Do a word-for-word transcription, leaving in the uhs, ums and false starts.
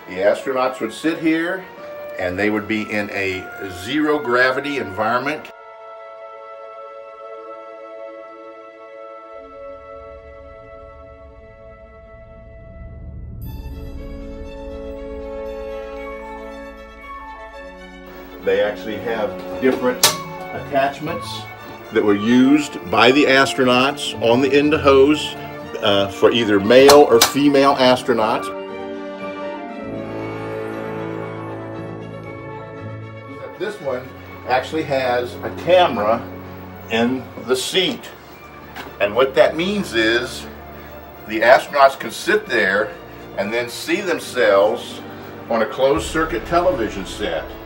The astronauts would sit here and they would be in a zero gravity environment. They actually have different attachments that were used by the astronauts on the end of hose uh, for either male or female astronauts. This one actually has a camera in the seat, and what that means is the astronauts can sit there and then see themselves on a closed circuit television set.